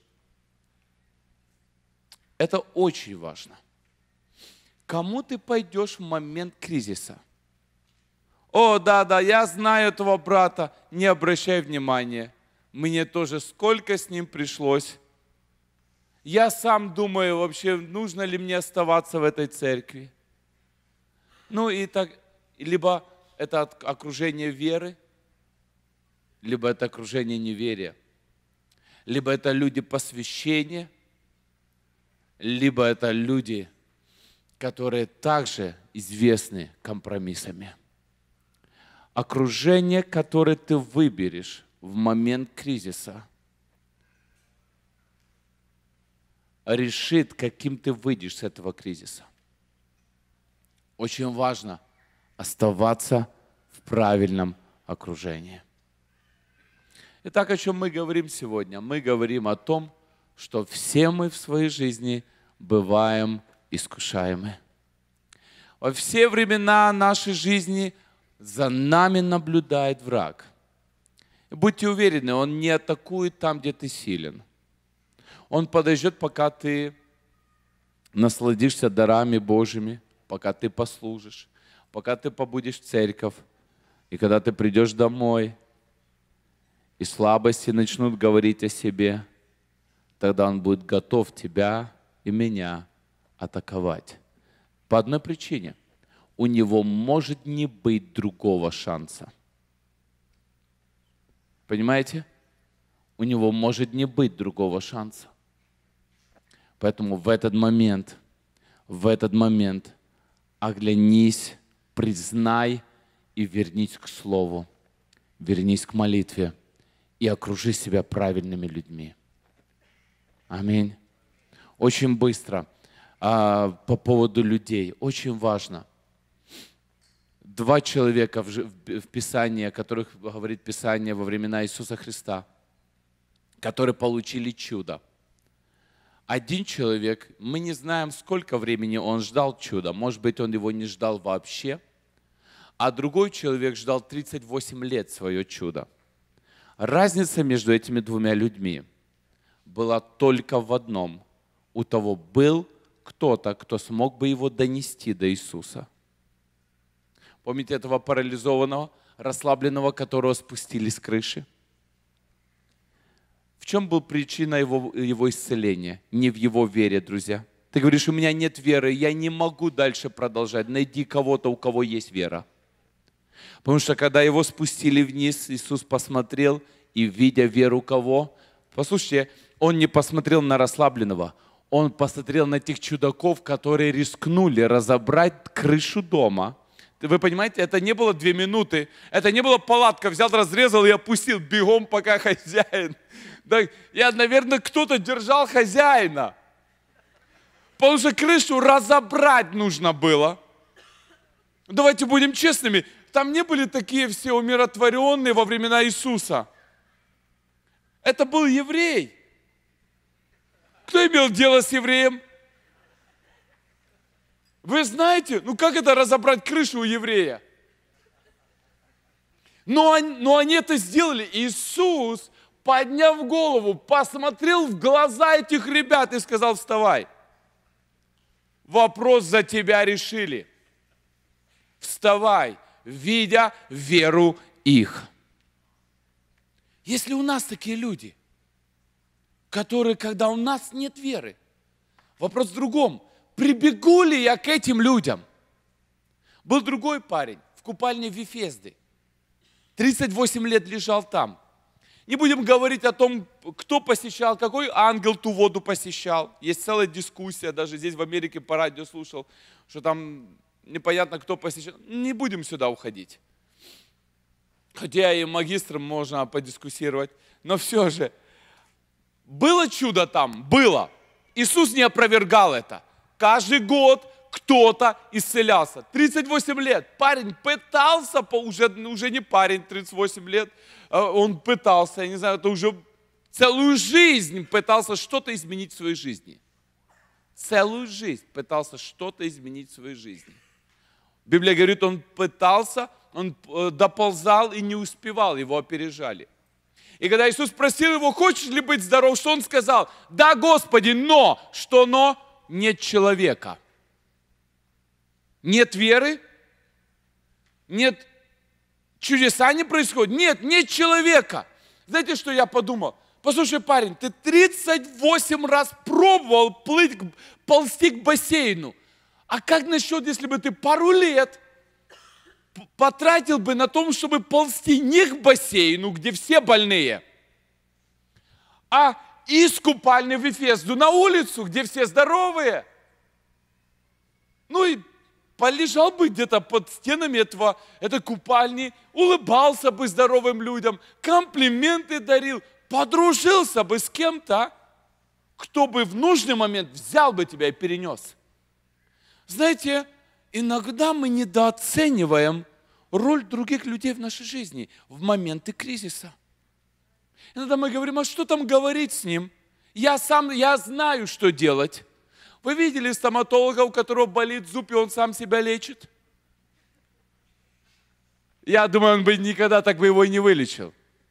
A: Это очень важно. Кому ты пойдешь в момент кризиса? О, да, я знаю этого брата, не обращай внимания. Мне тоже сколько с ним пришлось. Я сам думаю, вообще, нужно ли мне оставаться в этой церкви. Ну и так, либо это окружение веры, либо это окружение неверия, либо это люди посвящения, либо это люди, которые также известны компромиссами. Окружение, которое ты выберешь в момент кризиса, решит, каким ты выйдешь с этого кризиса. Очень важно оставаться в правильном окружении. Итак, о чем мы говорим сегодня? Мы говорим о том, что все мы в своей жизни бываем искушаемы. Во все времена нашей жизни за нами наблюдает враг. И будьте уверены, он не атакует там, где ты силен. Он подождет, пока ты насладишься дарами Божьими, пока ты послужишь, пока ты побудешь в церковь. И когда ты придешь домой, и слабости начнут говорить о себе, тогда он будет готов тебя и меня атаковать. По одной причине. У него может не быть другого шанса. Понимаете? У него может не быть другого шанса. Поэтому в этот момент оглянись, признай и вернись к Слову, вернись к молитве и окружи себя правильными людьми. Аминь. Очень быстро по поводу людей. Очень важно. 2 человека в Писании, о которых говорит Писание во времена Иисуса Христа, которые получили чудо. Один человек, мы не знаем, сколько времени он ждал чуда. Может быть, он его не ждал вообще. А другой человек ждал 38 лет свое чудо. Разница между этими 2 людьми была только в одном. У того был кто-то, кто смог бы его донести до Иисуса. Помните этого парализованного, расслабленного, которого спустили с крыши? В чем была причина его исцеления? Не в его вере, друзья. Ты говоришь, у меня нет веры, я не могу дальше продолжать. Найди кого-то, у кого есть вера. Потому что когда его спустили вниз, Иисус посмотрел и, видя веру кого? Послушайте, он не посмотрел на расслабленного, он посмотрел на тех чудаков, которые рискнули разобрать крышу дома. Вы понимаете, это не было 2 минуты, это не была палатка, взял, разрезал и опустил бегом, пока хозяин. Да, наверное, кто-то держал хозяина. Потому что крышу разобрать нужно было. Давайте будем честными, там не были такие все умиротворенные во времена Иисуса. Это был еврей. Кто имел дело с евреем? Вы знаете, как это разобрать крышу у еврея? Но они это сделали. Иисус, подняв голову, посмотрел в глаза этих ребят и сказал: вставай. Вопрос за тебя решили. Вставай, видя веру их. Если у нас такие люди, которые, когда у нас нет веры, вопрос в другом. Прибегу ли я к этим людям? Был другой парень в купальне Вифезды. 38 лет лежал там. Не будем говорить о том, кто посещал, какой ангел ту воду посещал. Есть целая дискуссия, даже здесь в Америке по радио слушал, что там непонятно, кто посещал. Не будем сюда уходить. Хотя и магистром можно подискуссировать. Но все же, было чудо там? Было. Иисус не опровергал это. Каждый год кто-то исцелялся. 38 лет. Парень пытался, уже не парень, 38 лет, он пытался, я не знаю, это уже целую жизнь пытался что-то изменить в своей жизни. Целую жизнь пытался что-то изменить в своей жизни. Библия говорит, он пытался, он доползал и не успевал, его опережали. И когда Иисус спросил его, хочешь ли быть здоров, что он сказал? Да, Господи, но, что но? Нет человека. Нет веры? Нет, чудеса не происходят? Нет человека. Знаете, что я подумал? Послушай, парень, ты 38 раз пробовал ползти к бассейну. А как насчет, если бы ты пару лет потратил бы на том, чтобы ползти не к бассейну, где все больные, а из купальни в Вифезду на улицу, где все здоровые. И полежал бы где-то под стенами этой купальни, улыбался бы здоровым людям, комплименты дарил, подружился бы с кем-то, кто бы в нужный момент взял бы тебя и перенес. Знаете, иногда мы недооцениваем роль других людей в нашей жизни в моменты кризиса. Иногда мы говорим, а что там говорить с ним? Я знаю, что делать. Вы видели стоматолога, у которого болит зуб, и он сам себя лечит? Я думаю, он бы никогда так бы его и не вылечил.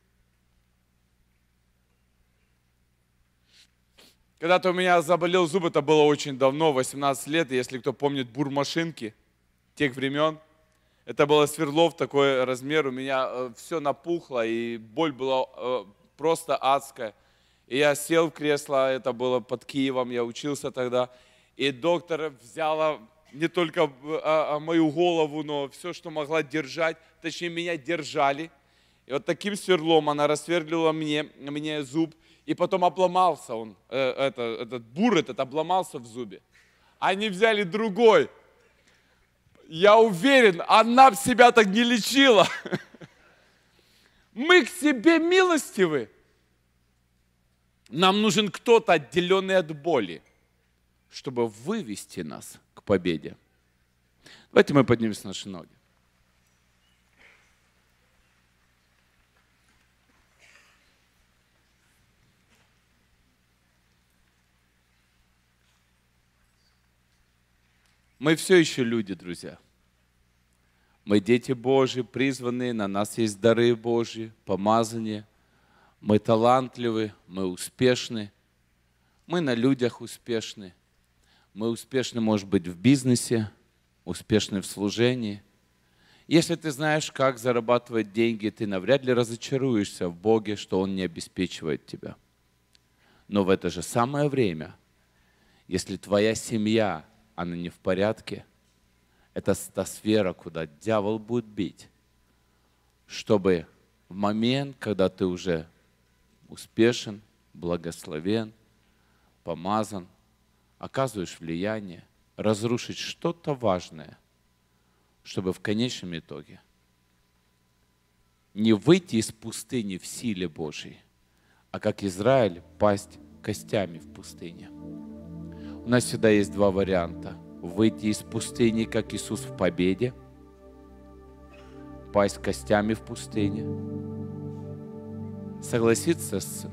A: Когда-то у меня заболел зуб, это было очень давно, 18 лет, и если кто помнит бурмашинки тех времен, это было Свердлов, такой размер, у меня все напухло, и боль была просто адская. И я сел в кресло, это было под Киевом, я учился тогда, и доктор взяла не только мою голову, но все, что могла держать, точнее меня держали. И вот таким сверлом она рассверлила мне зуб, и потом обломался он, этот бур обломался в зубе. Они взяли другой. Я уверен, она б себя так не лечила. Мы к себе милостивы. Нам нужен кто-то, отделенный от боли, чтобы вывести нас к победе. Давайте мы поднимемся на наши ноги. Мы все еще люди, друзья. Мы дети Божьи, призванные, на нас есть дары Божьи, помазания. Мы талантливы, мы успешны. Мы на людях успешны. Мы успешны, может быть, в бизнесе, успешны в служении. Если ты знаешь, как зарабатывать деньги, ты навряд ли разочаруешься в Боге, что Он не обеспечивает тебя. Но в это же самое время Если твоя семья, она не в порядке, это та сфера, куда дьявол будет бить, чтобы в момент, когда ты уже успешен, благословен, помазан, оказываешь влияние, разрушить что-то важное, чтобы в конечном итоге не выйти из пустыни в силе Божьей, а как Израиль пасть костями в пустыне. У нас всегда есть два варианта. Выйти из пустыни, как Иисус в победе, пасть костями в пустыне, согласиться с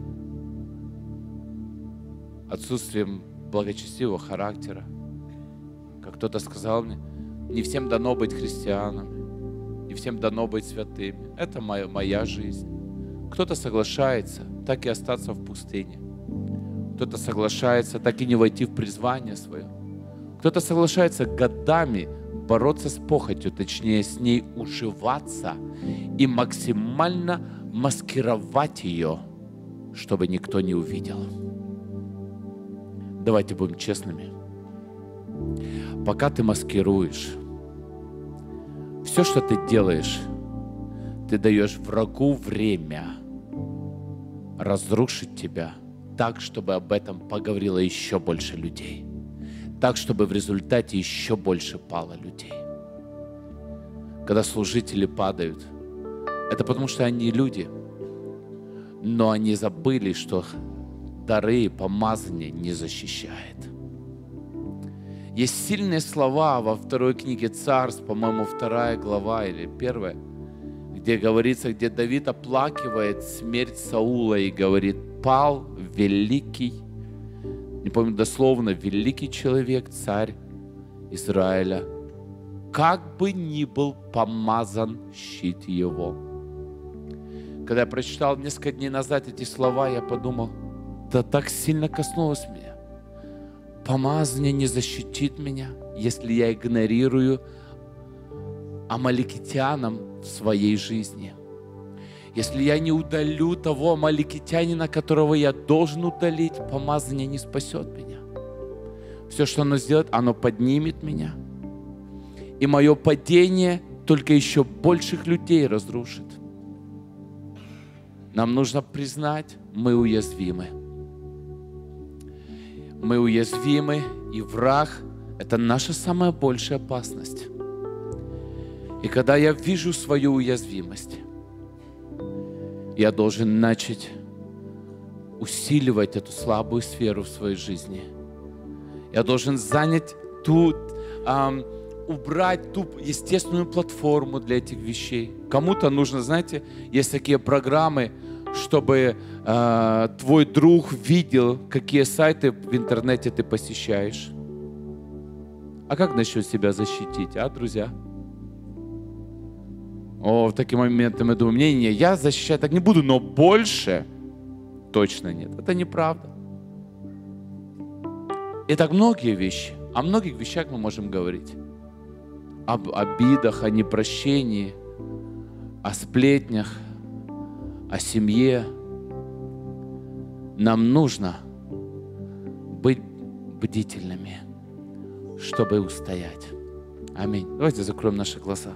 A: отсутствием благочестивого характера. Как кто-то сказал мне, не всем дано быть христианами, не всем дано быть святыми. Это моя жизнь. Кто-то соглашается так и остаться в пустыне. Кто-то соглашается так и не войти в призвание свое. Кто-то соглашается годами бороться с похотью, точнее с ней уживаться и максимально маскировать ее, чтобы никто не увидел. Давайте будем честными. Пока ты маскируешь, все, что ты делаешь, ты даешь врагу время разрушить тебя так, чтобы об этом поговорило еще больше людей. Так, чтобы в результате еще больше пало людей. Когда служители падают, это потому, что они люди, но они забыли, что дары и помазание не защищает. Есть сильные слова во второй книге Царств, по-моему, 2 глава или 1, где говорится, где Давид оплакивает смерть Саула и говорит, пал великий, не помню дословно, великий человек, царь Израиля, как бы ни был помазан щит его. Когда я прочитал несколько дней назад эти слова, я подумал, да так сильно коснулось меня. Помазание не защитит меня, если я игнорирую амаликитянам в своей жизни. Если я не удалю того амаликитянина, которого я должен удалить, помазание не спасет меня. Все, что оно сделает, оно поднимет меня. И мое падение только еще больших людей разрушит. Нам нужно признать, мы уязвимы. Мы уязвимы, и враг – это наша самая большая опасность. И когда я вижу свою уязвимость, я должен начать усиливать эту слабую сферу в своей жизни. Я должен занять убрать ту естественную платформу для этих вещей. Кому-то нужно, знаете, есть такие программы, чтобы твой друг видел, какие сайты в интернете ты посещаешь. А как насчет себя защитить, друзья? В такие моменты мы думаем, не, я защищать так не буду, но больше точно нет. Это неправда. И так многие вещи, о многих вещах мы можем говорить. Об обидах, о непрощении, о сплетнях, о семье. Нам нужно быть бдительными, чтобы устоять. Аминь. Давайте закроем наши глаза.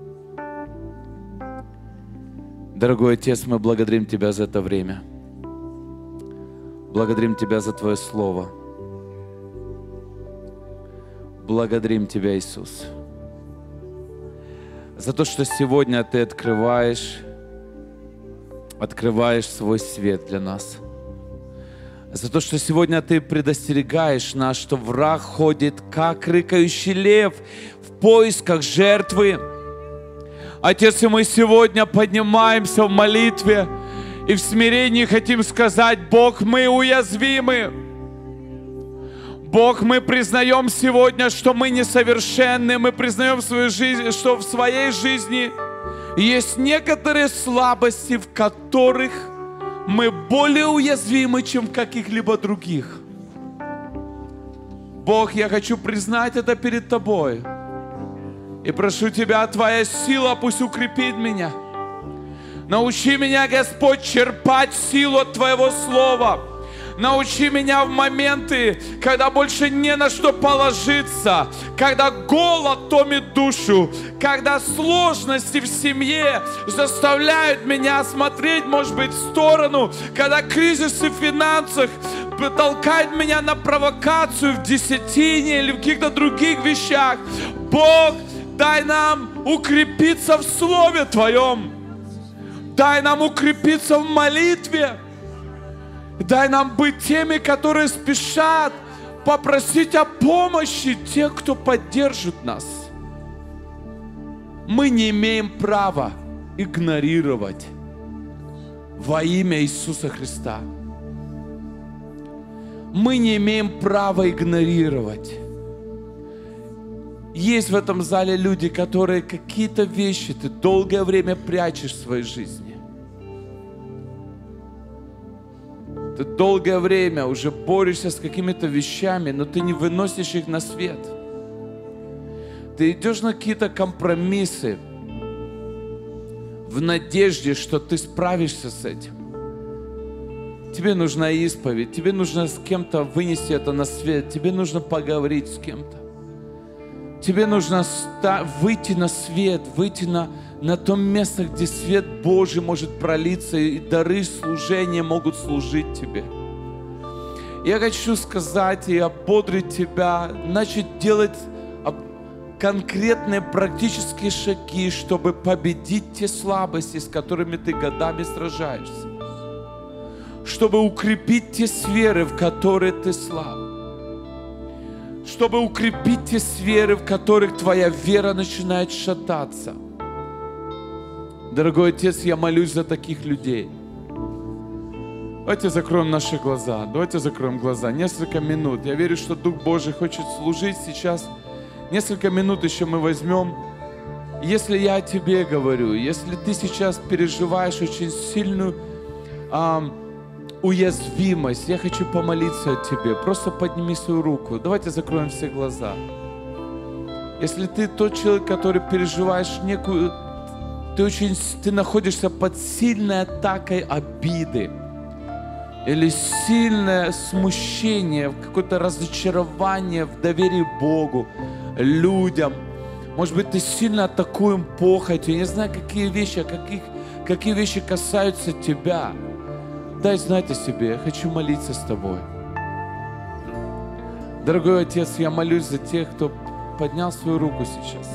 A: Дорогой Отец, мы благодарим Тебя за это время. Благодарим Тебя за Твое Слово. Благодарим Тебя, Иисус, за то, что сегодня Ты открываешь свой свет для нас. За то, что сегодня Ты предостерегаешь нас, что враг ходит, как рыкающий лев, в поисках жертвы. Отец, и мы сегодня поднимаемся в молитве и в смирении хотим сказать: Бог, мы уязвимы. Бог, мы признаем сегодня, что мы несовершенны. Мы признаем свою жизнь, что в своей жизни есть некоторые слабости, в которых мы более уязвимы, чем в каких-либо других. Бог, я хочу признать это перед Тобой. И прошу Тебя, Твоя сила пусть укрепит меня. Научи меня, Господь, черпать силу от Твоего Слова. Научи меня в моменты, когда больше не на что положиться, когда голод томит душу, когда сложности в семье заставляют меня смотреть, может быть, в сторону, когда кризисы в финансах толкают меня на провокацию в десятине или в каких-то других вещах. Бог, дай нам укрепиться в Слове Твоем. Дай нам укрепиться в молитве. Дай нам быть теми, которые спешат попросить о помощи тех, кто поддержит нас. Мы не имеем права игнорировать во имя Иисуса Христа. Мы не имеем права игнорировать. Есть в этом зале люди, которые какие-то вещи ты долгое время прячешь в своей жизни. Ты долгое время уже борешься с какими-то вещами, но ты не выносишь их на свет. Ты идешь на какие-то компромиссы в надежде, что ты справишься с этим. Тебе нужна исповедь, тебе нужно с кем-то вынести это на свет, тебе нужно поговорить с кем-то. Тебе нужно выйти на свет, выйти на то место, где свет Божий может пролиться, и дары служения могут служить тебе. Я хочу сказать и ободрить тебя, начать делать конкретные практические шаги, чтобы победить те слабости, с которыми ты годами сражаешься. Чтобы укрепить те сферы, в которые ты слаб. Чтобы укрепить те сферы, в которых твоя вера начинает шататься. Дорогой Отец, я молюсь за таких людей. Давайте закроем наши глаза. Давайте закроем глаза. Несколько минут. Я верю, что Дух Божий хочет служить сейчас. Несколько минут еще мы возьмем. Если я о тебе говорю, если ты сейчас переживаешь очень сильную уязвимость, я хочу помолиться о тебе. Просто подними свою руку. Давайте закроем все глаза. Если ты тот человек, который переживаешь некую... Ты находишься под сильной атакой обиды. Или сильное смущение, какое-то разочарование в доверии Богу, людям. Может быть, ты сильно атакуем похотью. Я не знаю, какие вещи касаются тебя. Дай знать о себе, я хочу молиться с тобой. Дорогой Отец, я молюсь за тех, кто поднял свою руку сейчас.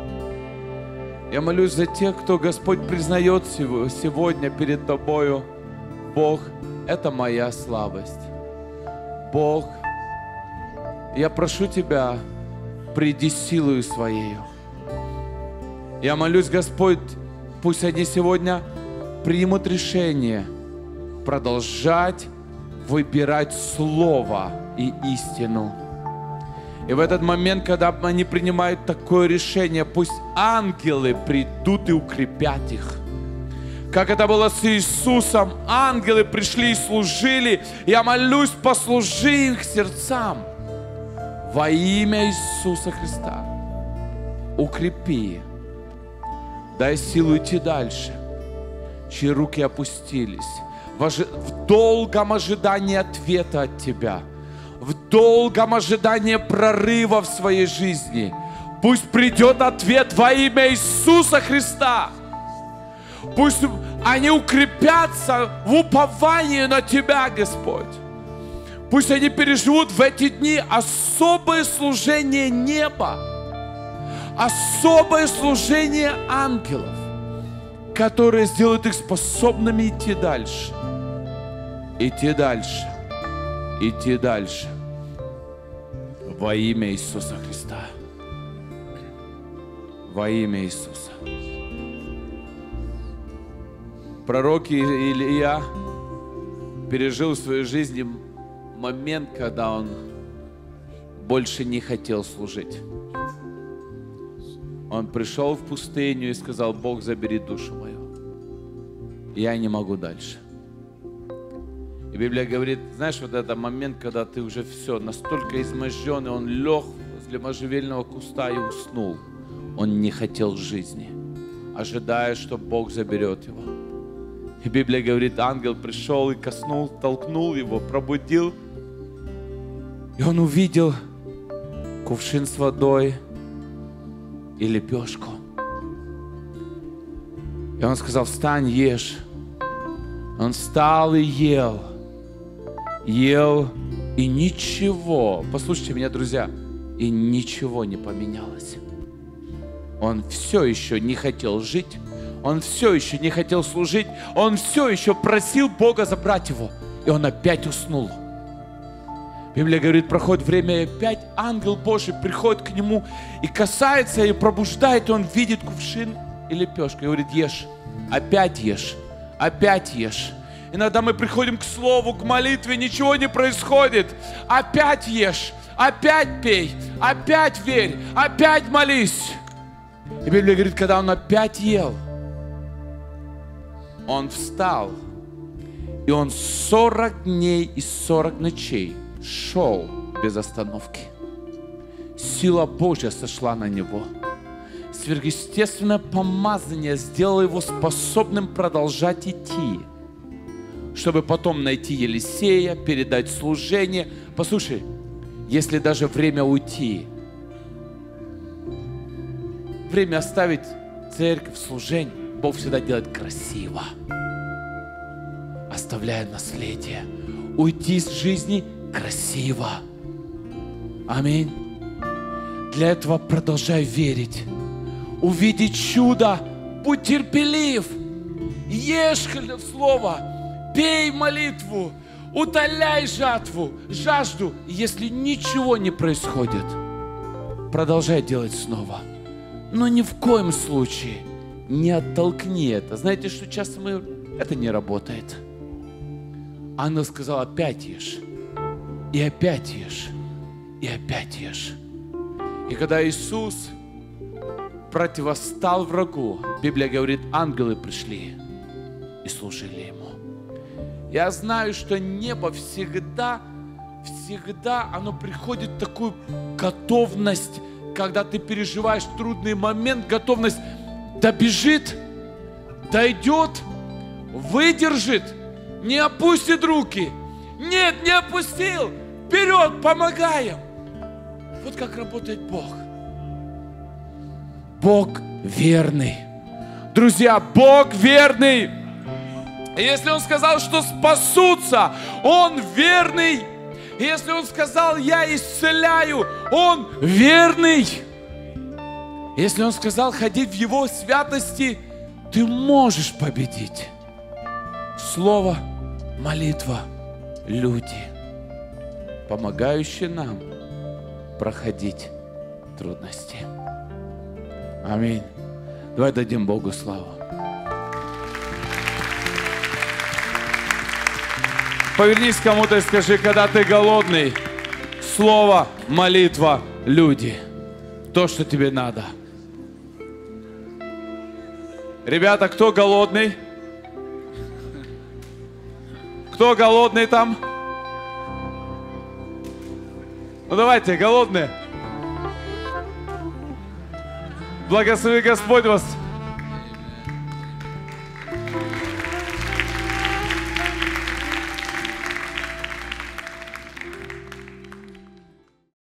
A: Я молюсь за тех, кто, Господь, признает сегодня перед Тобою: Бог, это моя слабость. Бог, я прошу Тебя, приди силою Своею. Я молюсь, Господь, пусть они сегодня примут решение продолжать выбирать Слово и истину. И в этот момент, когда они принимают такое решение, пусть ангелы придут и укрепят их. Как это было с Иисусом, ангелы пришли и служили. Я молюсь, послужи их сердцам. Во имя Иисуса Христа. Укрепи. Дай силу идти дальше. Чьи руки опустились. В долгом ожидании ответа от Тебя. В долгом ожидании прорыва в своей жизни. Пусть придет ответ во имя Иисуса Христа. Пусть они укрепятся в уповании на Тебя, Господь. Пусть они переживут в эти дни особое служение неба, особое служение ангелов, которые сделают их способными идти дальше, идти дальше, идти дальше. Во имя Иисуса Христа. Во имя Иисуса. Пророк Илия пережил в своей жизни момент, когда он больше не хотел служить. Он пришел в пустыню и сказал: Бог, забери душу мою. Я не могу дальше. И Библия говорит, знаешь, вот этот момент, когда ты уже все, настолько изможденный, он лег возле можжевельного куста и уснул. Он не хотел жизни, ожидая, что Бог заберет его. И Библия говорит, ангел пришел и коснул, толкнул его, пробудил. И он увидел кувшин с водой и лепешку. И он сказал, встань, ешь. Он встал и ел. Ел, и ничего, послушайте меня, друзья, и ничего не поменялось. Он все еще не хотел жить, он все еще не хотел служить, он все еще просил Бога забрать его, и он опять уснул. Библия говорит, проходит время, и опять ангел Божий приходит к нему и касается, и пробуждает, и он видит кувшин и лепешку, и говорит, ешь, опять ешь, опять ешь. Иногда мы приходим к слову, к молитве, ничего не происходит. Опять ешь, опять пей, опять верь, опять молись. И Библия говорит, когда он опять ел, он встал, и он 40 дней и 40 ночей шел без остановки. Сила Божья сошла на него. Сверхъестественное помазание сделало его способным продолжать идти, чтобы потом найти Елисея, передать служение. Послушай, если даже время уйти, время оставить церковь, служение, Бог всегда делает красиво, оставляя наследие. Уйти из жизни красиво. Аминь. Для этого продолжай верить. Увидеть чудо, будь терпелив, ешь слово, пей молитву, утоляй жажду. И если ничего не происходит, продолжай делать снова. Но ни в коем случае не оттолкни это. Знаете, что часто это не работает. Ангел сказал, опять ешь, и опять ешь, и опять ешь. И когда Иисус противостал врагу, Библия говорит, ангелы пришли и служили Ему. Я знаю, что небо всегда оно приходит в такую готовность, когда ты переживаешь трудный момент, готовность добежит, дойдет, выдержит, не опустит руки. Нет, не опустил. Вперед, помогаем. Вот как работает Бог. Бог верный. Друзья, Бог верный. И если Он сказал, что спасутся, Он верный. И если Он сказал, я исцеляю, Он верный. Если Он сказал, ходи в Его святости, ты можешь победить. Слово, молитва, люди, помогающие нам проходить трудности. Аминь. Давай дадим Богу славу. Повернись к кому-то и скажи, когда ты голодный, слово, молитва, люди. То, что тебе надо. Ребята, кто голодный? Кто голодный там? Ну давайте, голодные. Благослови Господь вас.